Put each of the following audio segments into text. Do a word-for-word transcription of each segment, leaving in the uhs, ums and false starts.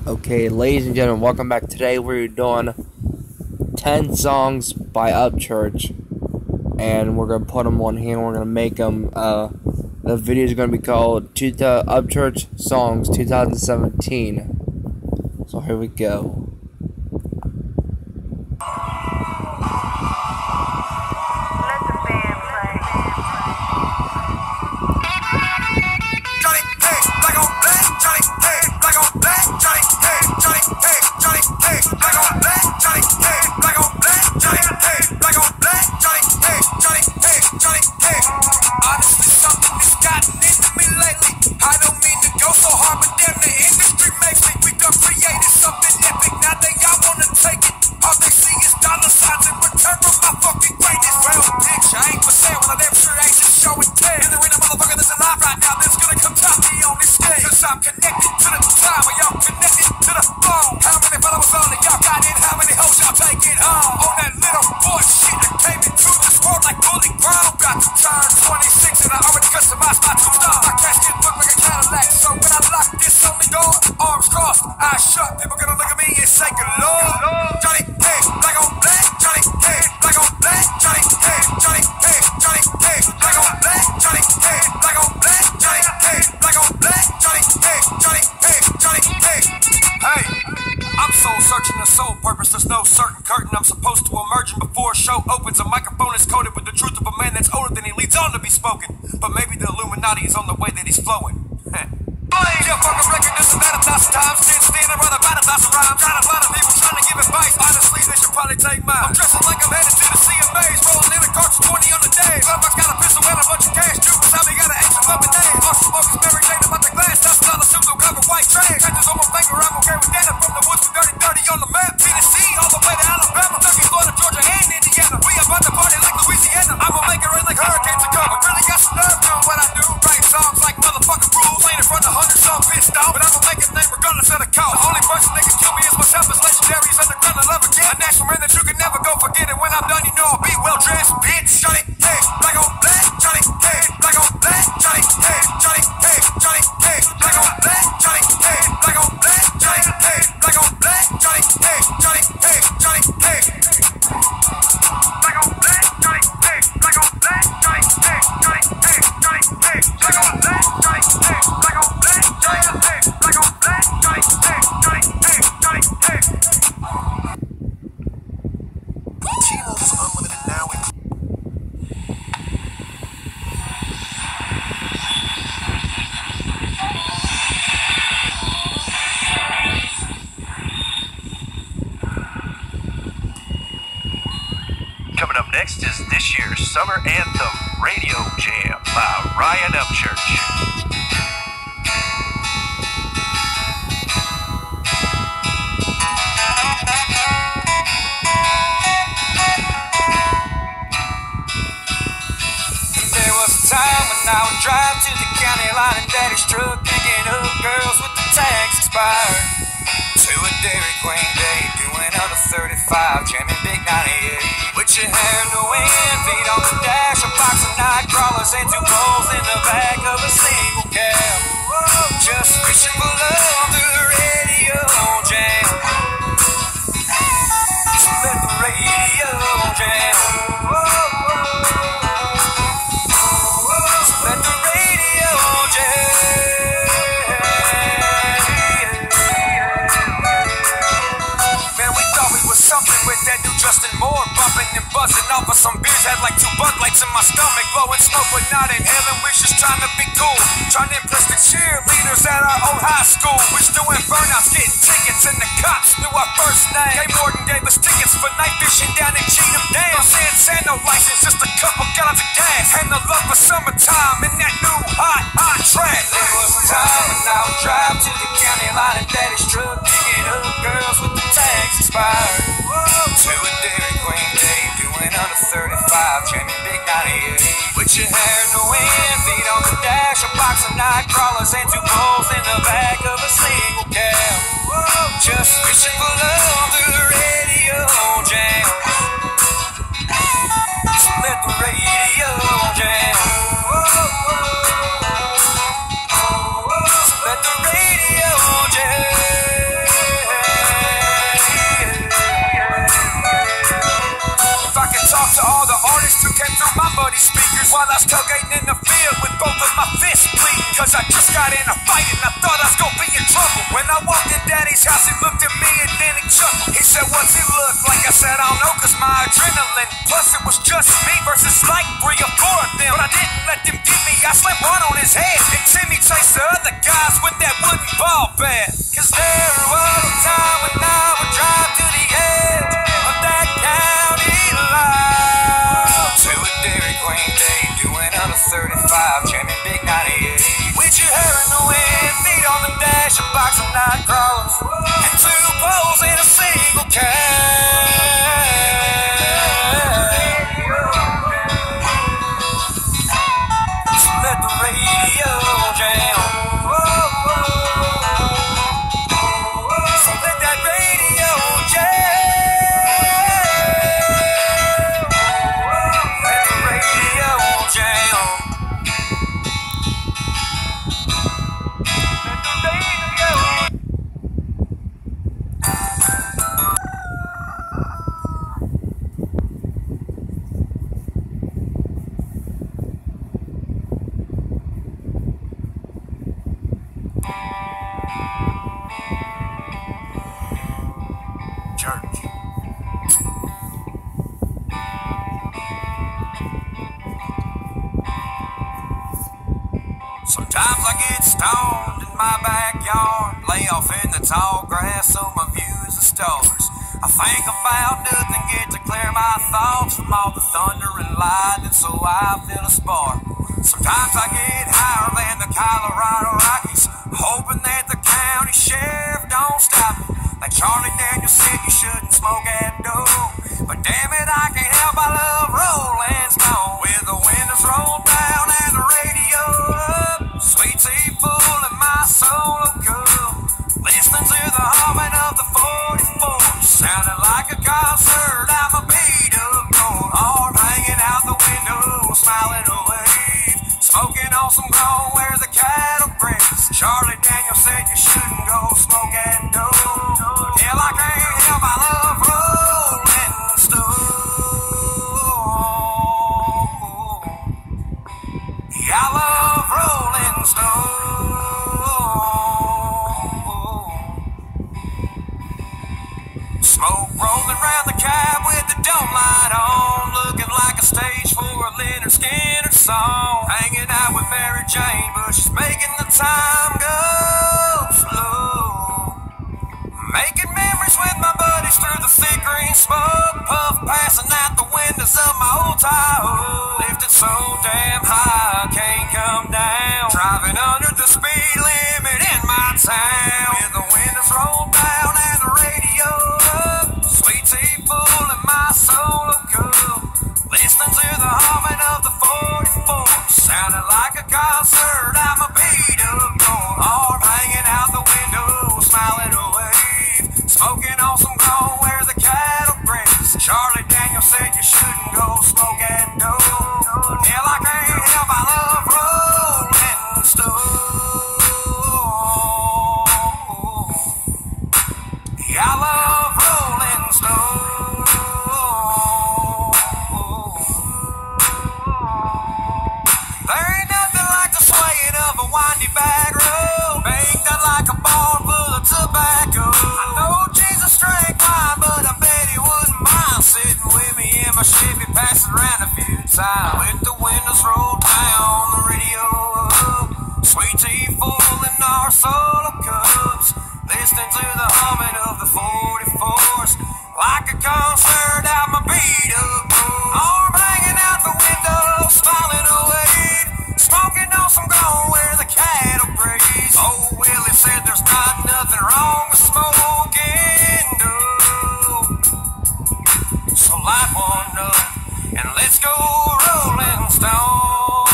Okay, ladies and gentlemen, welcome back. Today we're doing ten songs by Upchurch, and we're gonna put them on here. And we're gonna make them. Uh, the video is gonna be called two Upchurch Songs twenty seventeen. So here we go. Honestly, something that's gotten into me lately. I don't mean to go so hard, but damn, the industry makes me. We done created something epic, now they all wanna take it. All they see is dollar signs in return from my fucking greatness. Well, bitch, I ain't for sale, well, I damn sure ain't just show and tell. And there ain't a motherfucker that's alive right now that's gonna come top me on this stage. Cause I'm connected to the time, and y'all connected to the phone. How many followers all of y'all got in? How many hoes y'all taking home? On that little boy shit, I came into this world like Bully Brown. Got to turn twenty-six and I already customized my two-star. My casket look like a Cadillac, so when I lock this only door, arms crossed, eyes shut, people gonna look at me and say good Lord. Johnny, hey, black on black, Johnny, hey, black on black, Johnny, hey, Johnny, hey, Johnny, hey, black on black, Johnny, hey, black on black, Johnny, hey, black on black, Johnny, hey, Johnny, hey, Johnny, hey. Hey, I'm soul searching the soul purpose, there's no certain curtain I'm supposed to emerge in before a show opens. A microphone is coated with the truth of a man that's older than he leads on to be spoken. But maybe the Illuminati is on the way that he's flowing. Yeah, fuck a record, this and that a thousand times. Didn't stand around about a thousand rhymes. Trying to find people trying to give advice. Honestly, they should probably take mine. I'm dressing like I'm headed to the C M As, rolling in a car for twenty on the day. Motherfuckers got a pistol and a bunch of cash. Dude, beside me got an ancient puppet name. Awesome smokers, Mary Jane about the glass. Thousand dollar suits will cover white trash. Trenches on my finger, I'm okay with that. I'm from the woods with dirty, dirty on the map. Tennessee, all the way to Alabama. Kentucky, Florida, Georgia, and Indiana. We about to party like Louisiana. I'ma make it rain like hurricanes are coming. Really got some nerve doing what I do. Write songs like motherfucking rules. Playing in front of hundreds some pissed off. But I'ma make a name regardless of the cost. The only person that can kill me is myself. As legendary as underground I love again. A national man that you can never go forget. And when I'm done, you know I'll be well dressed, bitch. Johnny, hey, black on black. Johnny, hey, black on black. Johnny, hey, Johnny, hey, Johnny, hey, black on black. Johnny, hey, black on black. Johnny, hey, black on black. Johnny, hey, Johnny, hey, Johnny, hey. Black on black. Johnny, hey, black on black. Johnny, hey, Johnny, hey, Johnny, hey, black on black. Johnny, hey, black on black. Johnny, hey, black on black. Johnny, hey, Johnny, hey, Johnny, hey. T-Mobile's unlimited now. Coming up next is this year's Summer Anthem Radio Jam by Ryan Upchurch. There was a time when I would drive to the county line in Daddy's truck, picking up girls with the tags expired. To a Dairy Queen day, doing under thirty-five, jamming big ninety-eight. With your hair in the wind, feet on the dash, a box of night crawlers and two poles in the back of a single cab. Just reaching for love through the radio jam. Just let the radio jam. Let the radio jam. Man, we thought we was something with that new Justin Moore bumping and buzzing off of some beers. Had like two bug lights in my stomach, blowing smoke, but not in heaven. We just trying to be cool, trying to impress the cheerleaders at our old high school. We was doing burnouts, getting tickets, and the cops knew our first name. Gay Morgan gave us tickets for night fishing down in Cheatham Dam. No sense and no license, just a couple gallons of gas, and the love for summertime in that new hot, hot track. There was a time when I would drive to the county line in Daddy's truck, picking up girls with the tags expired. To a Dairy Queen day, doing under thirty-five, jamming big ninety-eight. With your hair in the wind, feet on the dash, a box of night crawlers and two poles in the back of a single cab. Just reaching for love through the radio jam. Just let the radio jam. Let the radio jam. cause I just got in a fight and I thought I was gonna be in trouble. When I walked in Daddy's house, he looked at me and then he chuckled. He said, what's he look like? I said, I don't know, cause my adrenaline. Plus it was just me versus like three or four of them. But I didn't let them get me, I slammed one on his head. And Timmy chased the other guys with that wooden ball bat. Cause there was a time when I would drive to the edge of that county line, to a Dairy Queen day, doing under thirty-five, jamming big ninety-eight. With your hair in the wind, feet on the dash, a box of night crawlers, and two poles in a single cab. So let the radio jam. So let that radio jam. Let the radio jam. Church. Sometimes I get stoned in my backyard, lay off in the tall grass so my view is the stars. I think about nothing, get to clear my thoughts from all the thunder and lightning, so I feel a spark. Sometimes I get higher than the Colorado Rockies, hoping that the county sheriff don't stop me. Like Charlie Daniels said, you shouldn't smoke at dough, but damn it, I can't help I love Rolling Stone. With the windows rolled down and the radio up, sweet tea full in my solo cup, listening to the humming of the forty-four, sounding like a concert. I'm a beat up going hard, hanging out the window, smiling away, smoking on some grown where the cattle graze. Charlie Daniels said you shouldn't go smoke at dough. Hell, I can't help I love Rolling Stone. Yeah, I love Rolling Stone. Smoke rolling round the cab with the dome light on, looking like a stage for a Leonard Skinner song. Hanging out with Mary Jane, but she's making the time go slow. Making memories with my buddies through the thick green smoke, puff passing out the windows of my old Tahoe. Lifted so damn high, I can't come down, driving under the speed limit in my town. With the windows rolled down and the radio up, sweet tea full in my solo cup, listening to the humming of the forty-four, sounding like a concert. I'm a beat up going hard, hanging out the window, smiling away, smoking on some grown where the cattle graze. Charlie Daniels said you shouldn't go smoke at dough. Hell, I can't help I love Rolling Stone. Yeah, I love Rolling Stone. There ain't nothing like the swaying of a windy back road, baked out like a ball full of tobacco. I know Jesus drank wine, but I bet he wouldn't mind sitting with me in my Chevy, passing around a few times. With the windows rolled down, the radio up, sweet tea full in our solo cups, listening to the humming of the forty-fours, like a concert. I'm a beat up, arm hanging out the window, smiling away, smoking on some grown where the cattle graze. Oh, Willie said there's not nothing wrong with smoking dope, so light one up and let's go Rolling Stone.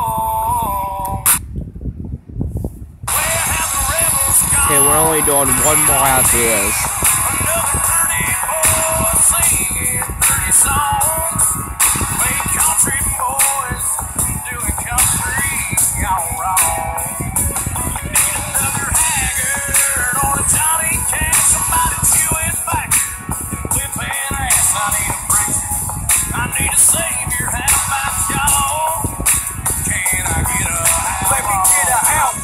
Where have the rebels gone? Okay, we're only doing one more after this. Another pretty boy singing pretty songs, fake country boys doing country all wrong. You need another haggard or a Johnny Cash, somebody chewing back and whipping ass. I need a break, I need a savior. How about y'all? Can I get a how? Let me get a how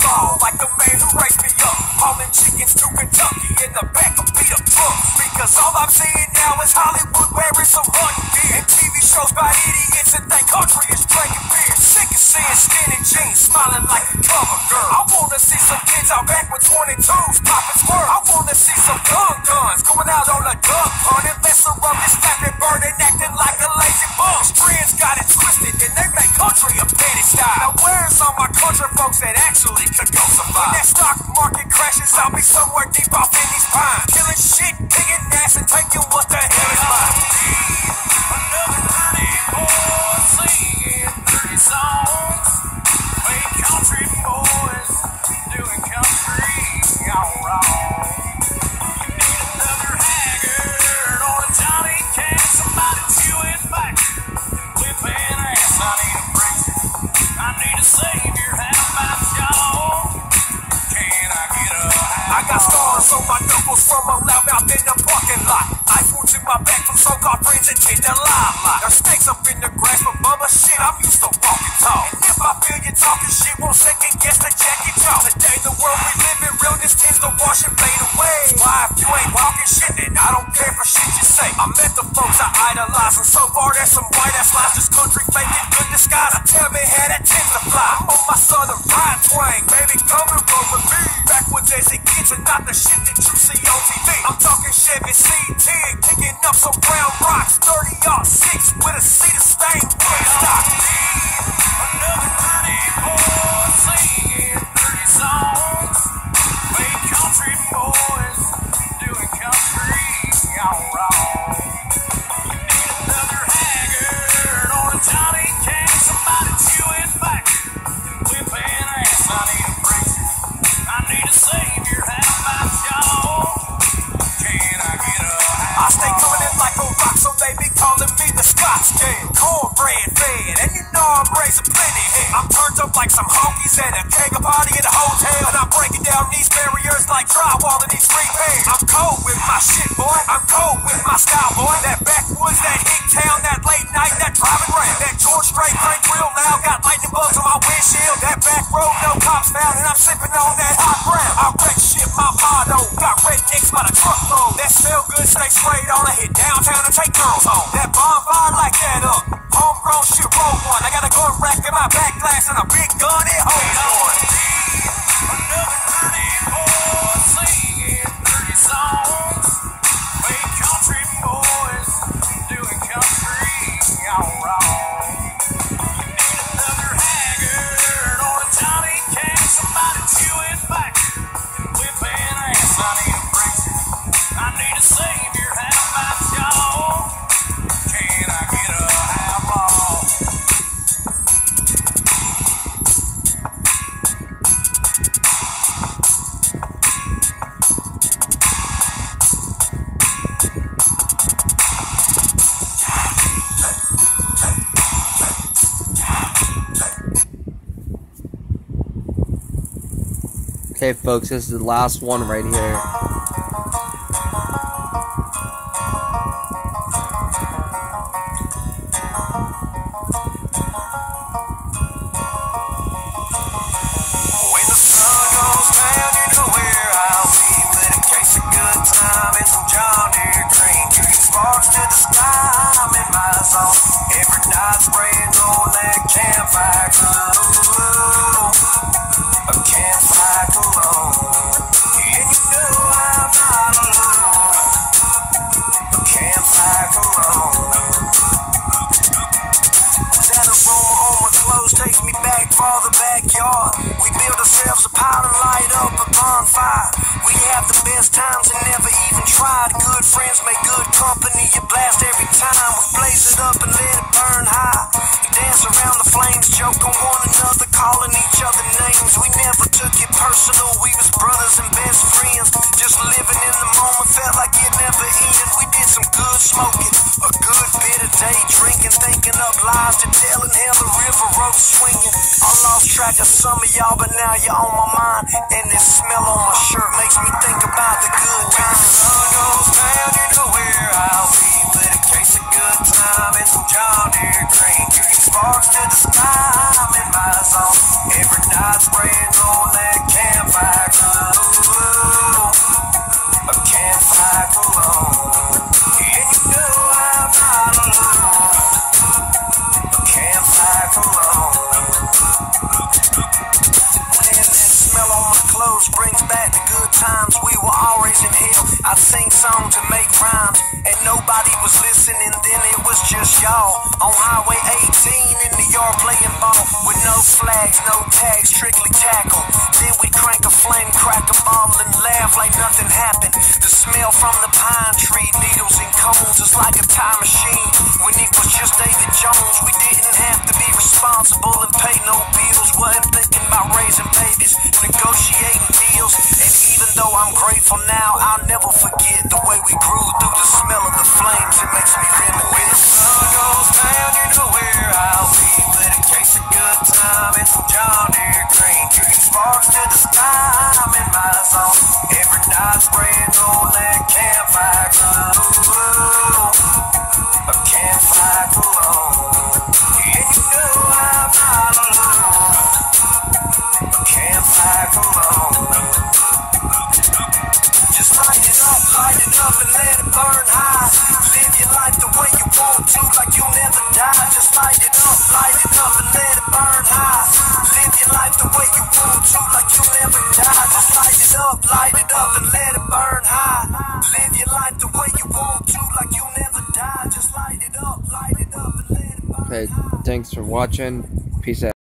chickens to Kentucky in the back of beat up trucks. Because all I'm seeing now is Hollywood wearing some hunting gear and T V shows by idiots that think country is drinking beer. Sick of seeing skinny jeans smiling like a cover girl. I wanna see some kids out back with twenty-twos popping squirt. I wanna see some gun guns going out on a duck hunt and lesser of this snapping bird and acting like a lazy bum. Strands got it twisted and they make country a petty style. Now where's all my country folks that actually could go survive? When that stock market crashes, I'll be somewhere deep off in these pines, killing shit, digging ass, and taking what the hell is mine. Another dirty boy singing dirty songs. Fake country boys doing country all wrong. You need another haggard or a Johnny Cash, somebody chewing back and whipping ass. I need a preacher, I need a savior. How about y'all? Can I get a I got scars on my knuckles from a loudmouth in the parking lot. Ice wounds in my back from so-called friends that did the limelight. There's snakes up in the grass, but mama shit, I'm used to walking tall. And if I feel you talking shit, won't second guess the jacket jaw. Today the world we live in, realness tends to wash and fade away. Why if you ain't walking shit, then I don't care for shit you say. I met the folks I idolize, and so far there's some white ass lies. This country faking good disguise. I tell me how that tends to fly. I'm on my southern pride twang, baby, come and roll with me. Backwoods as it gets and not the shit that you see on T V. I'm talking Chevy C ten, picking up some brown rocks, thirty aught six with a seat of stained wood stock. another dirty boy singing dirty songs? Fake country boys doing country all wrong. You need another haggard or a Johnny Cash, somebody chewing back and whipping ass. I need a preacher, I need a savior. How about y'all? Can I get a I stay coming in like a rock, so they be calling me the Scotch King. Cornbread fed, and you know I'm raising plenty head. I'm turned up like some honkies at a keg party at a hotel, and I'm breaking down these barriers like drywall in these three pans. I'm cold with my shit, boy. I'm cold with my style, boy. That backwoods, that hick town, that late night, that driving round. That George Strait crank real loud, got lightning bugs on my windshield. That back road, no cops found, and I'm sipping on that hot brown. I wreck shit, my motto. Got rednecks by the truckload. That smell good, stay straight on. I hit downtown and take girls home. That bonfire, like that up. Homegrown shit, roll one. I got a gun rack in my back glass and a big gun, it holds one. another dirty boy singing dirty songs? Fake country boys doing country all wrong. You need another haggard or a Johnny Cash, somebody chewing back and whipping ass. I need a preacher, I need a savior. How about y'all? Can I get a outlaw? Okay, folks, this is the last one right here. When the sun goes down, you know where I'll be with a case of good time and some John Deere cream. Kicking sparks to the sky, I'm in my zone. Every night spraying on that campfire glow. A campfire cologne. And you know I'm not alone. A campfire cologne. That aroma on my clothes takes me back for the backyard. We build ourselves a pile and light up a bonfire. We have the best times and never even tried. Good friends make good company. You blast every time. We blaze it up and let it burn high. We dance around the flames, joke on one another, calling each other names. We never took it personal. We was brothers and best friends. Just living in the moment, felt like it never ended. We did some good smoking, a good bit of day drinking, thinking up lies to tell and hell the river road swinging. I lost track of some of y'all, but now you're on my mind. And this smell on my shirt makes me think about the good times. When the sun goes down, you know where I'll be with a case of good time and some John Deere cream. Kicking sparks to the sky, I'm in my zone. Every night spraying on that campfire glow. dancing, and then it was just y'all on Highway eighteen in the yard playing ball with no flags, no tags, strictly tackle. Then we crank a flame, crack a ball, and laugh like nothing happened. The smell from the pine tree, needles and cones, is like a time machine. When it was just David Jones, we didn't have to be responsible and pay no bills. Wasn't thinking about raising babies, negotiating deals. And even though I'm grateful now, I'll never forget the way we grew through the smell of the flames. It makes me reminisce. When the sun goes down, you know where I'll be, with a case of good time and some John Deere green, kicking sparks to the sky. I'm in my zone every night, spraying on that campfire glow, a campfire cologne. Yeah, you know I'm not alone, a campfire cologne. Just light it up, light it up and let it burn high. Live your life the way you want to, like you'll never die. Just light it up, light it up and let it burn high. Live your life the way you want to, like you'll never die. Just light it up, light it up and let it burn high. Live your life the way you want to, like you'll never die. Just light it up, light it up and let it burn high. Okay, thanks for watching. Peace out.